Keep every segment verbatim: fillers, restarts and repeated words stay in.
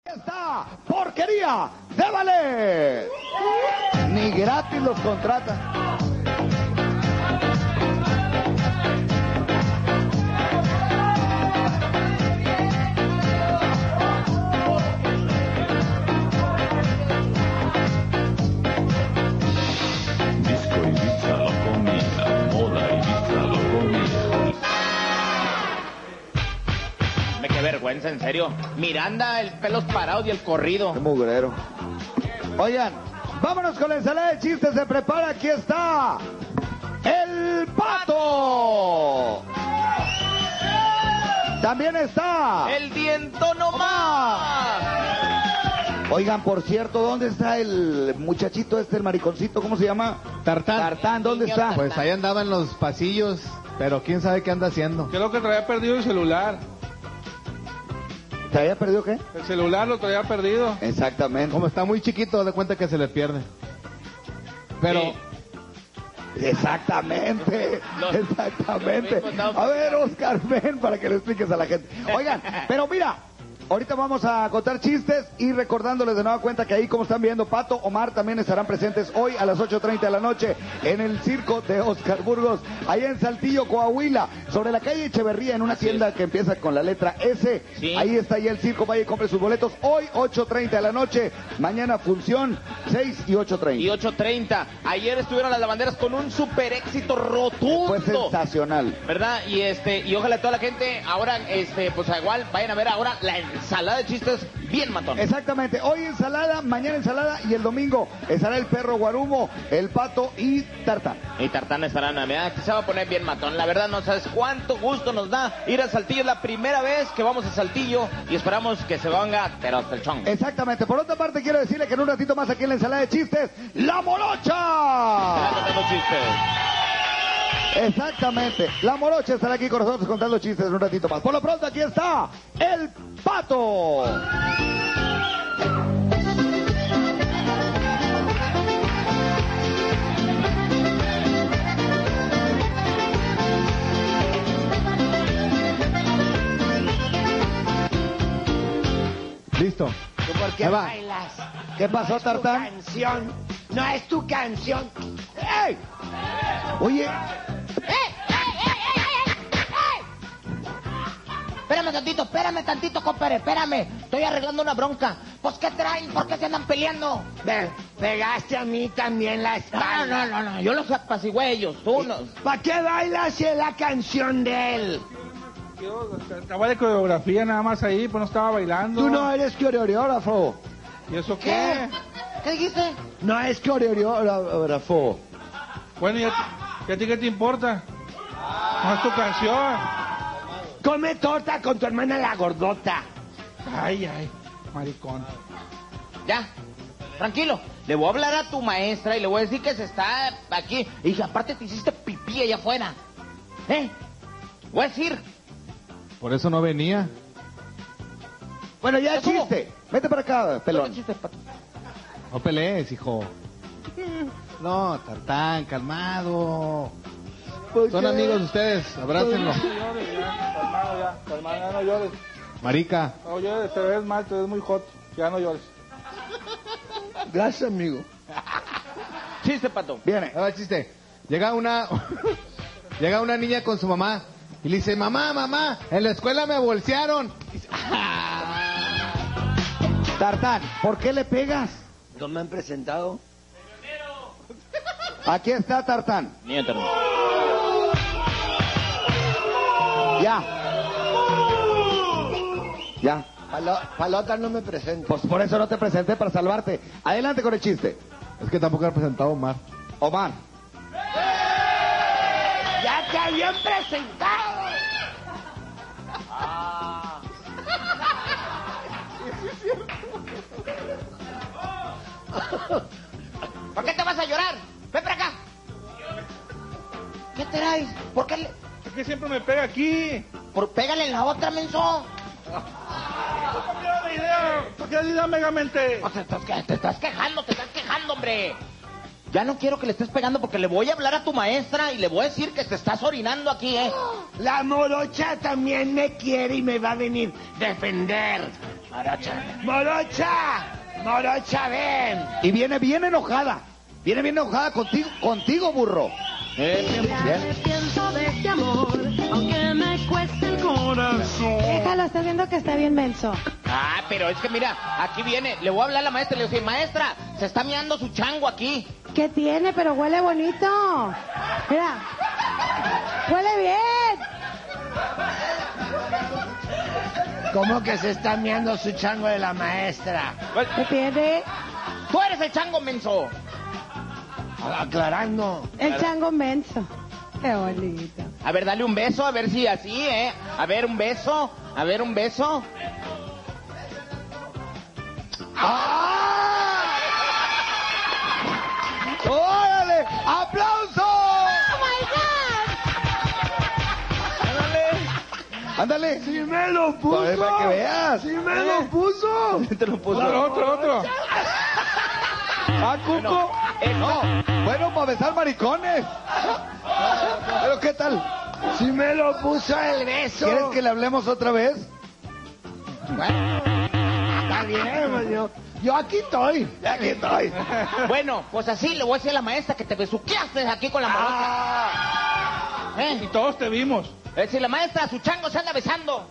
Esta porquería de valer. Ni gratis los contratan. Disco Ibiza lo comía, moda Ibiza lo comía. Qué vergüenza, en serio. Miranda, el pelos parados y el corrido. Qué mugrero. Oigan, vámonos con la ensalada de chistes. Se prepara, aquí está el Pato. También está El dientón nomás. Oigan, por cierto, ¿dónde está el muchachito este, el mariconcito? ¿Cómo se llama? Tartán. Tartán, ¿dónde Niño está? Tartán. Pues ahí andaba en los pasillos, pero quién sabe qué anda haciendo. Creo que traía perdido el celular. ¿Te había perdido qué? El celular lo traía perdido. Exactamente. Como está muy chiquito, de cuenta que se le pierde. Pero Sí. Exactamente, Los- exactamente. los mismos A ver, Oscar, ven para que le expliques a la gente. Oigan, pero mira, ahorita vamos a contar chistes y recordándoles de nueva cuenta que ahí, como están viendo, Pato, Omar también estarán presentes hoy a las ocho treinta de la noche en el circo de Oscar Burgos, allá en Saltillo, Coahuila, sobre la calle Echeverría, en una Así tienda es. que empieza con la letra S. Sí. Ahí está ya el circo, vaya y compre sus boletos. Hoy, ocho treinta de la noche, mañana función, seis y ocho treinta. Y ocho treinta. Ayer estuvieron las lavanderas con un super éxito rotundo. Fue sensacional. ¿Verdad? Y este, y ojalá toda la gente ahora, este, pues igual vayan a ver ahora la ensalada de chistes bien matón. Exactamente, hoy ensalada, mañana ensalada y el domingo estará el perro Guarumo, el Pato y Tartán. Y Tartán estará en Navidad, que se va a poner bien matón. La verdad no sabes cuánto gusto nos da ir a Saltillo. Es la primera vez que vamos a Saltillo y esperamos que se venga, pero hasta el chongo. Exactamente, por otra parte quiero decirle que en un ratito más aquí en la ensalada de chistes, ¡La Morocha! Ya no tengo chistes. Exactamente, La Morocha estará aquí con nosotros contando chistes en un ratito más. Por lo pronto aquí está el Pato. listo. ¿Tú por qué Ahí va. bailas? ¿Qué pasó, No es tu Tartán? canción. No es tu canción. ¡Ey! Oye, ¡Eh, eh, eh, eh, eh, eh! Espérame tantito, espérame tantito, compadre, espérame. Estoy arreglando una bronca. Pues, ¿qué traen? ¿Por qué se andan peleando? Me pegaste a mí también la No, espalda. no, no, no, yo los apacigué ellos, tú no. ¿Para qué bailas si es la canción de él? Yo estaba de coreografía nada más ahí, pues no estaba bailando. tú no eres coreógrafo. ¿Y eso ¿Qué? qué? ¿Qué dijiste? No es coreógrafo. Bueno, ¿y a, ¿y a ti qué te importa? No es tu canción. Come torta con tu hermana la gordota. Ay, ay, maricón. Ya, tranquilo. Le voy a hablar a tu maestra y le voy a decir que se está aquí. Y que aparte te hiciste pipí allá afuera. ¿Eh? Voy a decir. Por eso no venía. Bueno, ya ¿Qué estuvo? chiste. Vete para acá, pelón. Chiste, Pato. No pelees, hijo. No, Tartán, calmado. ¿Por Son qué? amigos ustedes, abrácenlo. No llores ya, calmado ya, calmado, ya no llores. Marica. No llores, te ves mal, te ves muy hot. Ya no llores. Gracias, amigo. Chiste, Pato. Viene. Ahora el chiste. Llega una llega una niña con su mamá y le dice, mamá, mamá, en la escuela me bolsearon. Y dice, Tartán, ¿por qué le pegas? ¿No me han presentado? Aquí está Tartán. Niño eterno. Ya. Ya. Palota no me presenta. Pues por eso no te presenté, para salvarte. Adelante con el chiste. es que tampoco ha presentado a Omar. Omar. ¡Ya te habían presentado! ¿Por qué te vas a llorar? Ven para acá. ¿Qué traes? ¿Por qué le... Es que siempre me pega aquí. Por... Pégale en la otra, menso. ¿Por qué la idea? ¿Por qué la megamente? O sea, te, estás, te estás quejando, te estás quejando, hombre. Ya no quiero que le estés pegando porque le voy a hablar a tu maestra y le voy a decir que te estás orinando aquí, ¿eh? La morocha también me quiere y me va a venir a defender. Morocha. ¡Morocha! ¡Morocha, ven! Y viene bien enojada. Viene bien enojada contigo, contigo burro. Eh, Me arrepiento de este amor, aunque me cueste el corazón. Déjalo, estás viendo que está bien menso. Ah, pero es que mira, aquí viene, le voy a hablar a la maestra y le voy a decir, maestra, se está miando su chango aquí. ¿Qué tiene? Pero huele bonito. Mira, huele bien. ¿Cómo que se está miando su chango de la maestra? ¿Qué tiene? Tú eres el chango menso. Aclarando. El chango menso. Qué bonito. A ver, dale un beso, a ver si así, ¿eh? A ver, un beso, a ver, un beso. ¡Ah! ¡Órale! ¡Aplauso! ¡Oh, my God! Ándale. ¡Sí me lo puso! Para, para que veas. ¡Sí me lo puso! Te lo puso. Otro, otro, otro. ¡Ah, Cuco! Eh, No, bueno, para besar maricones. ¿Pero qué tal? ¡Sí me lo puso el beso! ¿Quieres que le hablemos otra vez? Está bien, pues, yo, yo aquí estoy. Aquí estoy. Bueno, pues así le voy a decir a la maestra que te besuqueaste aquí con la morocha. Ah. ¿Eh? Y todos te vimos. Es decir, la maestra, su chango se anda besando.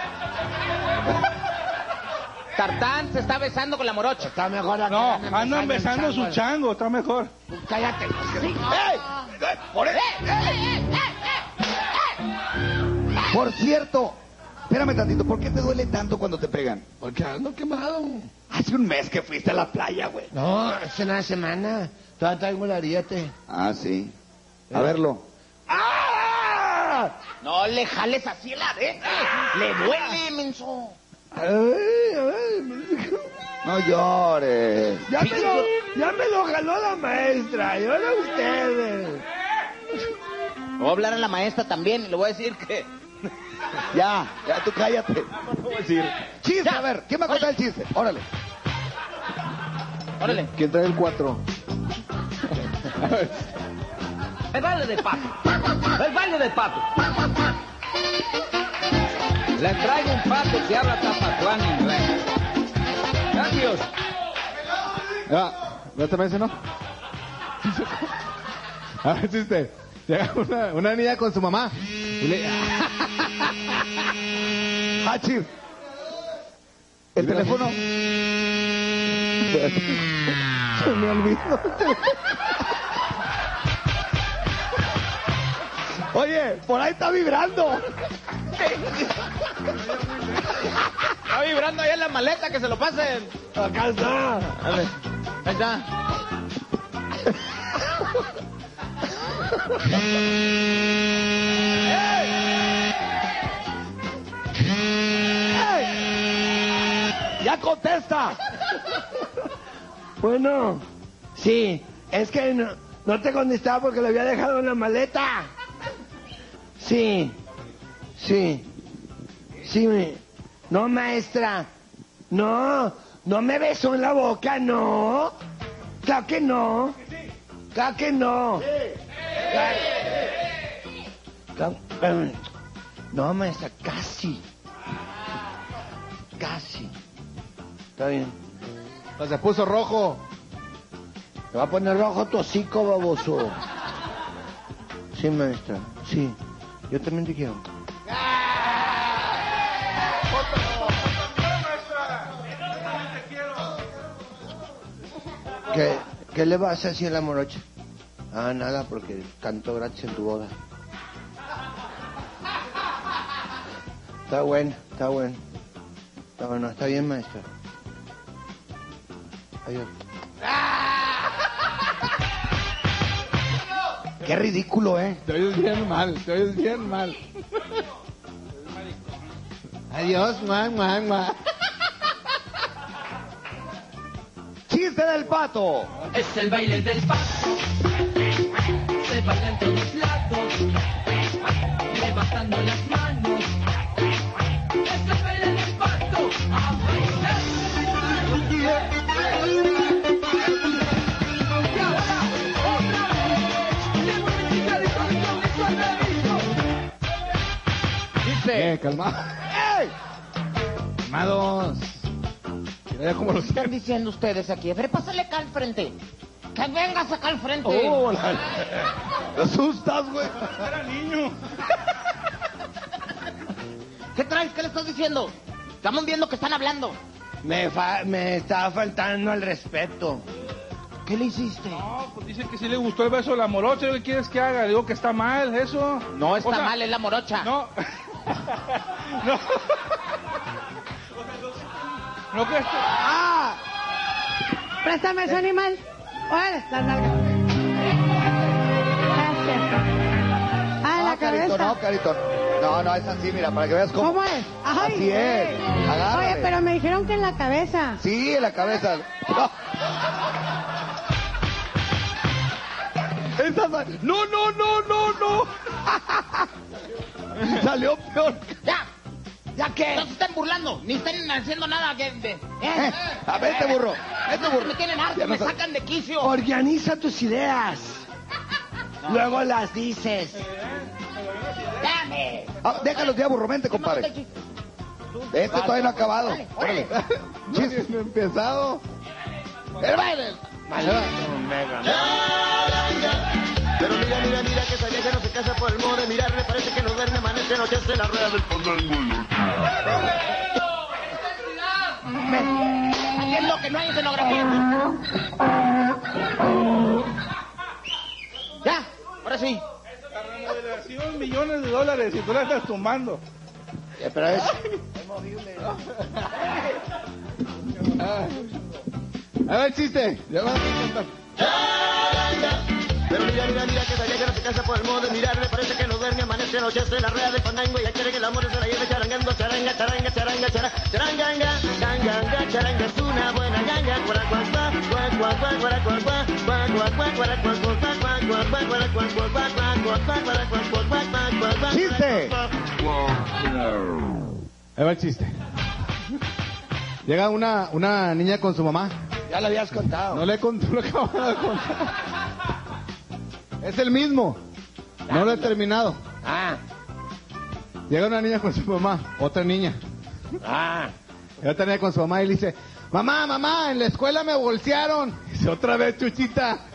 Tartán se está besando con la morocha. Está mejor acá. No, andan besando su chango, está mejor. Cállate. ¡Ey! Por, ¡Eh, eh, eh, eh, eh! por cierto, espérame tantito, ¿por qué te duele tanto cuando te pegan? Porque ando quemado. Hace un mes que fuiste a la playa, güey. No, hace una semana. Todavía traigo el ariete. Ah, sí. A verlo. ¡Ah! No le jales así el arete. Le duele, menso. Ay, ay, No llores. ya, me lo, ya me lo jaló la maestra. Y ahora ustedes. Le voy a hablar a la maestra también y le voy a decir que... Ya, ya tú cállate. Le voy a decir... Chiste, Ya. a ver, ¿quién va a contar el chiste? Órale. Órale. ¿Quién trae el cuatro? El baile de pato. El baile de pato. Le traigo un pato que habla tapacuán inglés. Gracias. Ah, ¿ya también ese no? A ver, chiste. Llega una, una niña con su mamá. Y le... Hachir. El teléfono. Se me olvidó. Oye, por ahí está vibrando. Está vibrando ahí en la maleta, que se lo pasen. Acá está. A ver, ahí está. ¡Ya contesta! Bueno, sí. Es que no, no te contestaba porque lo había dejado en la maleta. Sí. Sí. Sí, me... No, maestra. No. No me besó en la boca, no. Claro que no. Claro que no. Claro. Claro- eh, No, maestra, casi. Casi. Está bien. Pues se puso rojo. Te va a poner rojo tu hocico, baboso. Sí, maestra. Sí. Yo también te quiero. ¿Qué, ¿Qué le vas a decir a la morocha? Ah, nada, porque cantó gratis en tu boda. Está bueno, está bueno. Está bueno, está bien, maestra. Adiós. Qué ridículo, ¿eh? Te oyes bien mal, te oyes bien mal. Adiós, man, man, man. ¡Chiste del pato! Es el baile del pato. Se baila en todos lados. Levantando las manos. Es el baile del pato. A bailar. Y ahora, otra vez. Le mueve el carrito de todo el cuadradito. Chiste. Eh, calma. ¡Ey! Calmados. Era como los ¿Qué están diciendo ustedes aquí? A ver, pásale acá al frente. Que vengas acá al frente. Oh, la... Te asustas, güey. Era niño. ¿Qué traes? ¿Qué le estás diciendo? Estamos viendo que están hablando. Me, fa- me estaba faltando al respeto. ¿Qué le hiciste? No, pues dice que sí le gustó el beso de la morocha. ¿Qué quieres que haga? Digo que está mal eso. No está O sea, mal, es la morocha. No. No. No que esto... ¡Ah! Préstame ese animal. Órale, la nalga. Gracias. Ah, la No, Carito, cabeza. no, Carito. No, no, es así, mira, para que veas cómo. ¿Cómo es? Ay, Así es. güey. Agárrale. Oye, pero me dijeron que en la cabeza. Sí, en la cabeza. No. Esa sa- No, no, no, no, no. Salió peor. ¡Ya! ¿Ya qué? No se estén burlando, ni estén haciendo nada. Que, de, Eh, eh, a ver, este burro. Este burro. Me tienen harto, Ya no me sa- sacan de quicio. Organiza tus ideas. Luego las dices. ¡Dame! Ah, déjalos ya, burro, vente, compadre. Este todavía no ha acabado. Dale, órale. Chis, no he empezado. El baile. Pero mira, mira, mira que esa vieja no se casa por el modo de mirarle. Parece que no duerme, amanece, anochece la rueda del fandango. Haciendo que no hay escenografía. Ya, ahora sí. La remodelación, millones de dólares y tú la estás tumbando. Eh, Pero es... A ver, chiste. Ya vas a contar. Pero mira, mira, mira que esa vieja no se casa por el modo de mirarle. Parece que no duerme, amanece, anochece la rueda del fandango. Y ya quiere que el amor se la lleve charangando. Charanga, charanga, charanga, charanga. Charanganga, charanga, charanga. Es una buena ganga. Cuara, cuá, cuá, cuá, cuá, cuá, cuara, cuá, cuá, cuá, cuá, cuá, cuara, cuá, cuá, cuá, cuá, cuá, cuá, cuara, cuá, cuá, cuá, cuá, cuá, cuá, cuara, cuá, cuá, cuá, cuá, cuá, cuá. ¡Chiste! Ahí va el chiste. Llega una, una niña con su mamá. Ya lo habías contado. No le he contado, lo acabo de contar. Es el mismo. No lo he terminado. Ah, Llega una niña con su mamá, otra niña. ah. Y otra niña con su mamá y le dice, mamá, mamá, en la escuela me bolsearon. Dice, otra vez, Chuchita.